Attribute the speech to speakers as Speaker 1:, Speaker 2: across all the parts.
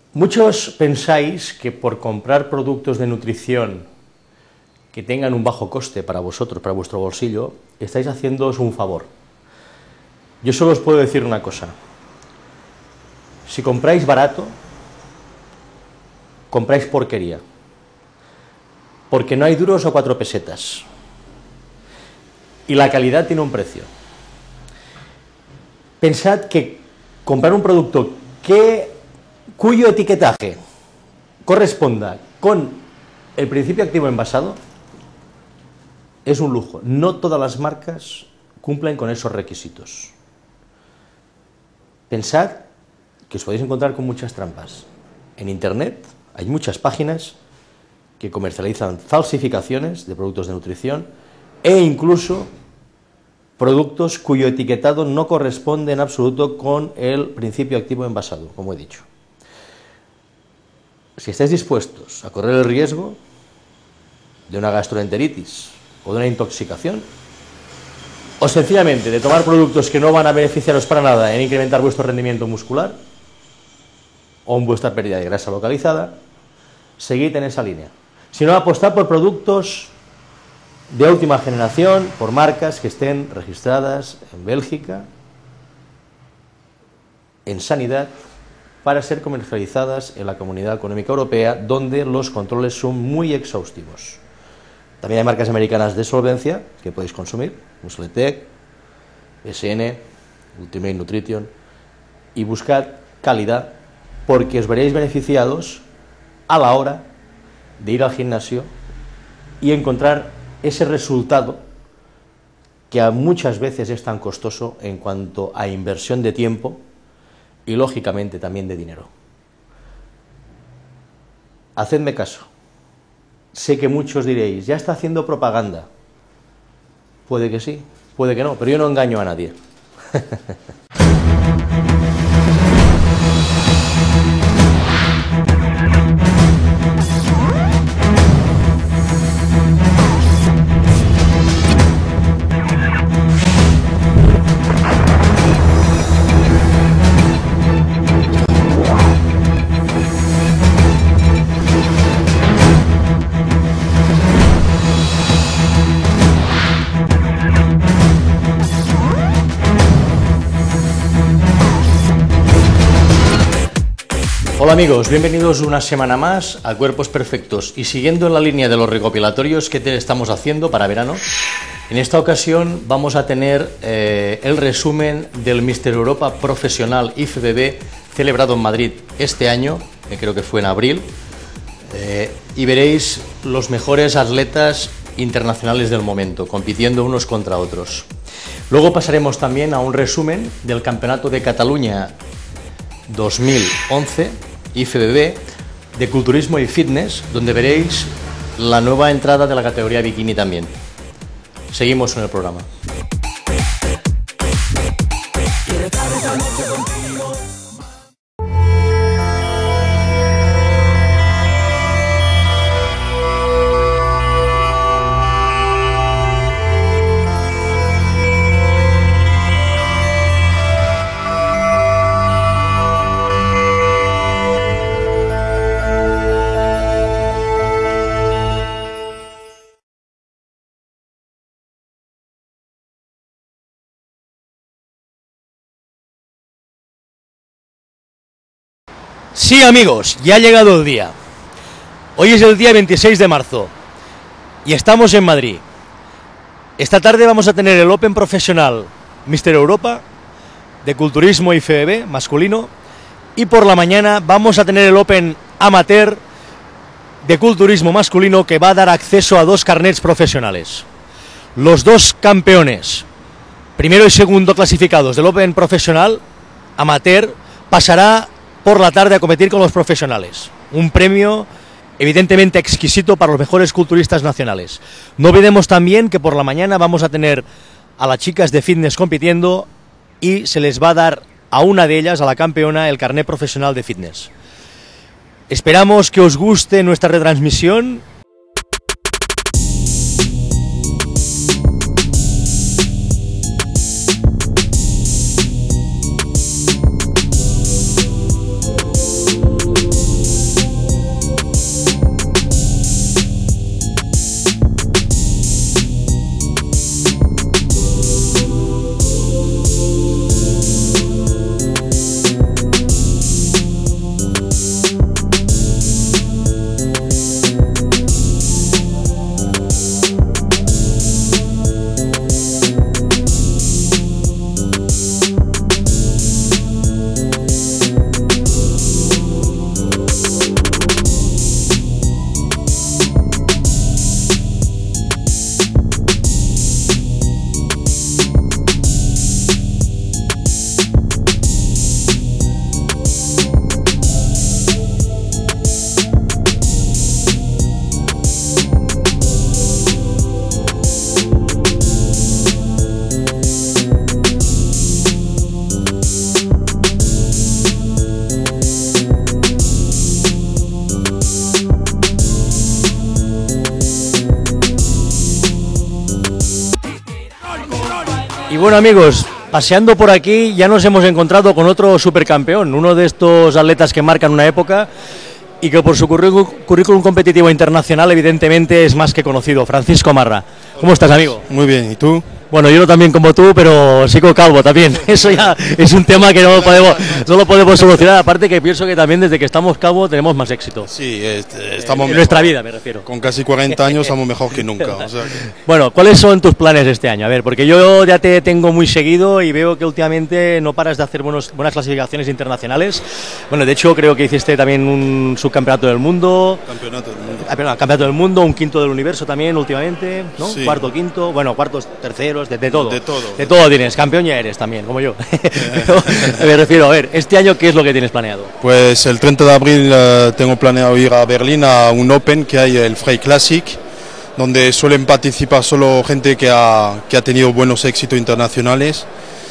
Speaker 1: Muchos pensáis que por comprar productos de nutrición que tengan un bajo coste para vosotros, para vuestro bolsillo, estáis haciéndoos un favor. Yo solo os puedo decir una cosa: si compráis barato, compráis porquería, porque no hay duros o 4 pesetas, y la calidad tiene un precio. Pensad que comprar un producto cuyo etiquetaje corresponda con el principio activo envasado es un lujo. No todas las marcas cumplen con esos requisitos. Pensad que os podéis encontrar con muchas trampas. En Internet hay muchas páginas que comercializan falsificaciones de productos de nutrición e incluso productos cuyo etiquetado no corresponde en absoluto con el principio activo envasado, como he dicho. Si estáis dispuestos a correr el riesgo de una gastroenteritis o de una intoxicación, o sencillamente de tomar productos que no van a beneficiaros para nada en incrementar vuestro rendimiento muscular o en vuestra pérdida de grasa localizada, seguid en esa línea. Si no, apostad por productos de última generación, por marcas que estén registradas en Bélgica, en sanidad, para ser comercializadas en la Comunidad Económica Europea, donde los controles son muy exhaustivos. También hay marcas americanas de solvencia que podéis consumir: Muscletec, SN, Ultimate Nutrition, y buscad calidad, porque os veréis beneficiados a la hora de ir al gimnasio y encontrar ese resultado que muchas veces es tan costoso en cuanto a inversión de tiempo y lógicamente también de dinero. Hacedme caso. Sé que muchos diréis: ya está haciendo propaganda. Puede que sí, puede que no, pero yo no engaño a nadie. Hola amigos, bienvenidos una semana más a Cuerpos Perfectos, y siguiendo en la línea de los recopilatorios que estamos haciendo para verano, en esta ocasión vamos a tener el resumen del Mister Europa Profesional IFBB celebrado en Madrid este año, que creo que fue en abril, y veréis los mejores atletas internacionales del momento, compitiendo unos contra otros. Luego pasaremos también a un resumen del Campeonato de Cataluña 2011 IFBB de culturismo y fitness, donde veréis la nueva entrada de la categoría bikini también. Seguimos en el programa. Sí amigos, ya ha llegado el día. Hoy es el día 26 de marzo y estamos en Madrid. Esta tarde vamos a tener el Open Profesional Mister Europa de culturismo IFBB masculino, y por la mañana vamos a tener el Open Amateur de culturismo masculino, que va a dar acceso a 2 carnets profesionales. Los 2 campeones, primero y segundo clasificados del Open Profesional Amateur, pasará por la tarde a competir con los profesionales. Un premio evidentemente exquisito para los mejores culturistas nacionales. No olvidemos también que por la mañana vamos a tener a las chicas de fitness compitiendo, y se les va a dar a una de ellas, a la campeona, el carnet profesional de fitness. Esperamos que os guste nuestra retransmisión. bueno, amigos, paseando por aquí ya nos hemos encontrado con otro supercampeón, uno de estos atletas que marcan una época y que por su currículum competitivo internacional evidentemente es más que conocido, Francisco Marra. ¿Cómo estás, amigo?
Speaker 2: Muy bien, ¿y tú?
Speaker 1: Bueno, yo no también como tú, pero sigo calvo también. Eso ya es un tema que no lo podemos solucionar. Aparte que pienso que también desde que estamos calvos tenemos más éxito.
Speaker 2: Sí, estamos
Speaker 1: en nuestra vida, me refiero.
Speaker 2: Con casi 40 años estamos mejor que nunca. O sea que...
Speaker 1: Bueno, ¿cuáles son tus planes este año? A ver, porque yo ya te tengo muy seguido y veo que últimamente no paras de hacer buenas clasificaciones internacionales. Bueno, de hecho creo que hiciste también un subcampeonato del mundo.
Speaker 2: Campeonato del mundo.
Speaker 1: Campeonato del mundo, un quinto del universo también últimamente, ¿no?
Speaker 2: Sí.
Speaker 1: Cuarto, quinto, bueno, cuartos, terceros, de todo.
Speaker 2: De todo.
Speaker 1: De todo tienes, campeón ya eres también, como yo. Me refiero, a ver, este año, ¿qué es lo que tienes planeado?
Speaker 2: Pues el 30 de abril tengo planeado ir a Berlín a un Open que hay, el Frey Classic, donde suelen participar solo gente que ha tenido buenos éxitos internacionales.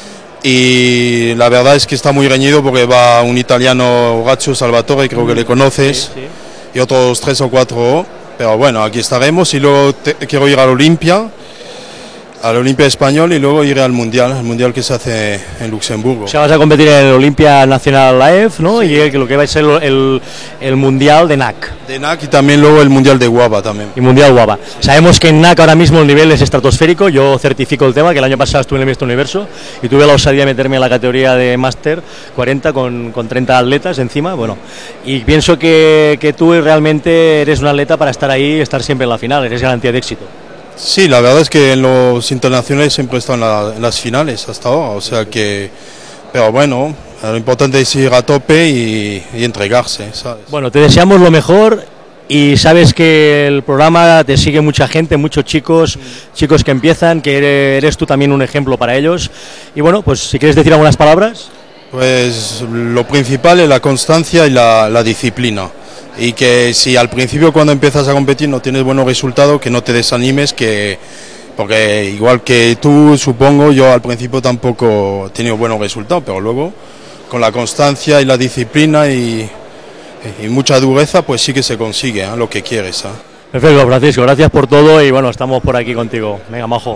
Speaker 2: Y la verdad es que está muy reñido porque va un italiano, Horacio Salvatore, creo que le conoces,
Speaker 1: Sí, sí.
Speaker 2: y otros 3 o 4, pero bueno, aquí estaremos. Y luego quiero ir al Olimpia español, y luego iré al mundial que se hace en Luxemburgo.
Speaker 1: O sea, vas a competir en el Olimpia Nacional AEF, ¿no?
Speaker 2: Sí.
Speaker 1: Y lo que va a ser el mundial de NAC.
Speaker 2: De NAC y también luego el mundial de Guava también.
Speaker 1: Y mundial guapa. Sabemos que en NAC ahora mismo el nivel es estratosférico. Yo certifico el tema, que el año pasado estuve en el Mister Universo y tuve la osadía de meterme en la categoría de Máster 40 con 30 atletas encima. Bueno, y pienso que tú realmente eres un atleta para estar ahí, estar siempre en la final. Eres garantía de éxito.
Speaker 2: Sí, la verdad es que en los internacionales siempre he estado en las finales hasta ahora, o sea que, pero bueno, lo importante es ir a tope y entregarse, ¿sabes?
Speaker 1: Bueno, te deseamos lo mejor y sabes que el programa te sigue mucha gente, muchos chicos que empiezan, que eres tú también un ejemplo para ellos. Y bueno, pues si quieres decir algunas palabras.
Speaker 2: Pues lo principal es la constancia y la disciplina. Y que si al principio cuando empiezas a competir no tienes buenos resultados, que no te desanimes, porque igual que tú, supongo, yo al principio tampoco he tenido buenos resultados, pero luego con la constancia y la disciplina y mucha dureza, pues sí que se consigue lo que quieres.
Speaker 1: Perfecto, Francisco, gracias por todo y bueno, estamos por aquí contigo. Venga, majo.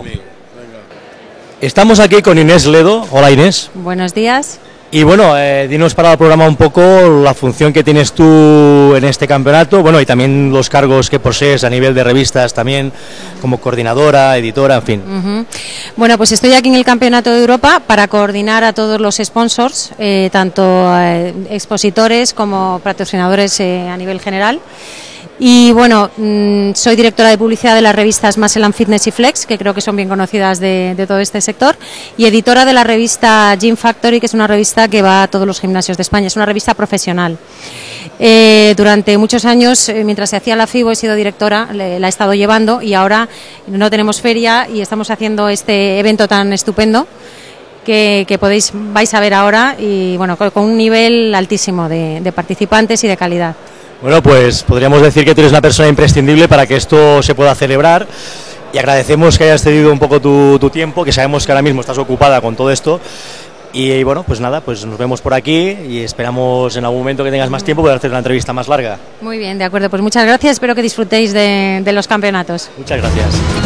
Speaker 1: Estamos aquí con Inés Ledo. Hola, Inés.
Speaker 3: Buenos días.
Speaker 1: Y bueno, dinos para el programa un poco la función que tienes tú en este campeonato, bueno, y también los cargos que posees a nivel de revistas también, como coordinadora, editora, en fin.
Speaker 3: Bueno, pues estoy aquí en el Campeonato de Europa para coordinar a todos los sponsors, tanto expositores como patrocinadores a nivel general. Y bueno, soy directora de publicidad de las revistas Muscle and Fitness y Flex, que creo que son bien conocidas de todo este sector, y editora de la revista Gym Factory, que es una revista que va a todos los gimnasios de España, es una revista profesional. Durante muchos años, mientras se hacía la FIBO, he sido directora, la he estado llevando, y ahora no tenemos feria y estamos haciendo este evento tan estupendo que vais a ver ahora, y bueno, con un nivel altísimo de participantes y de calidad.
Speaker 1: Bueno, pues podríamos decir que tú eres una persona imprescindible para que esto se pueda celebrar y agradecemos que hayas cedido un poco tu tiempo, que sabemos que ahora mismo estás ocupada con todo esto y bueno, pues nada, pues nos vemos por aquí y esperamos en algún momento que tengas más tiempo poder hacer una entrevista más larga.
Speaker 3: Muy bien, de acuerdo, pues muchas gracias, espero que disfrutéis de los campeonatos.
Speaker 1: Muchas gracias.